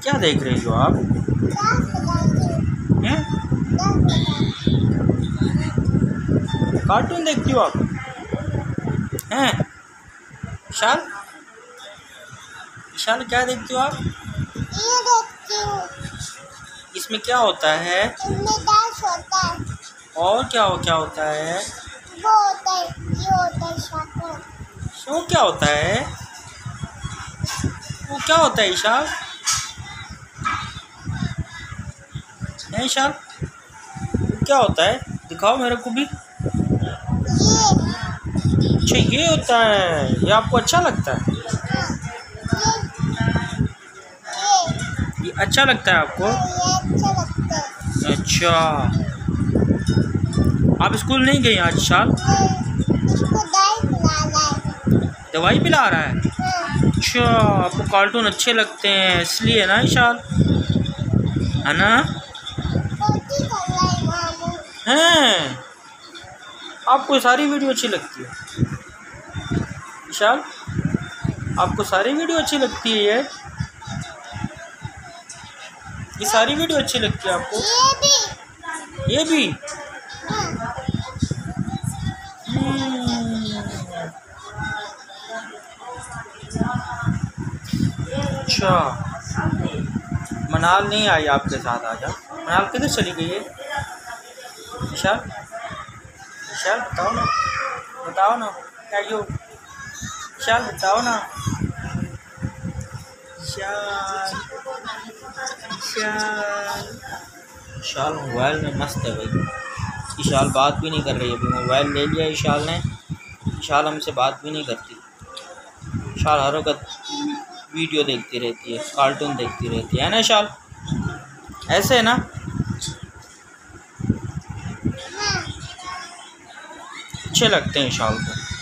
क्या देख रही हो आप? हैं? कार्टून देखती हो आप? हैं? विशाल, विशाल क्या देखती हो आप? ये देखती हूँ। इसमें क्या होता है? इसमें डांस होता है। और क्या होता है? वो होता है, ये होता है शॉकर। वो क्या होता है? वो क्या होता है ईशान? है ईशान? क्या होता है? दिखाओ मेरे को भी। अच्छा ये होता है, ये आपको अच्छा लगता है? ये अच्छा लगता है आपको? ये अच्छा लगता है। अच्छा, आप स्कूल नहीं गई आज ईशान? इसको दवाई पिलाना है। दवाई पिला रहा है? हाँ। अच्छा, आपको कार्टून अच्छे लगते हैं इसलिए ना ईशान, है ना? पोती कर रहा है मामू। हैं, आपको सारी वीडियो अच्छी लगती है विशाल? आपको सारी वीडियो अच्छी लगती है? ये सारी वीडियो अच्छी लगती है आपको? ये भी? हाँ। अच्छा, मनाल नहीं आई आपके साथ? आ जाओ। मनाल किधर चली गई है? विशाल, विशाल बताओ ना, बताओ ना क्या यो? विशाल बताओ ना। विशाल, विशाल, विशाल मोबाइल में मस्त है भाई। विशाल बात भी नहीं कर रही है, अभी मोबाइल ले लिया विशाल ने। विशाल हमसे बात भी नहीं करती। विशाल हर वक्त वीडियो देखती रहती है, कार्टून देखती रहती है ना विशाल? ऐसे है ना? अच्छे लगते हैं विशाल को।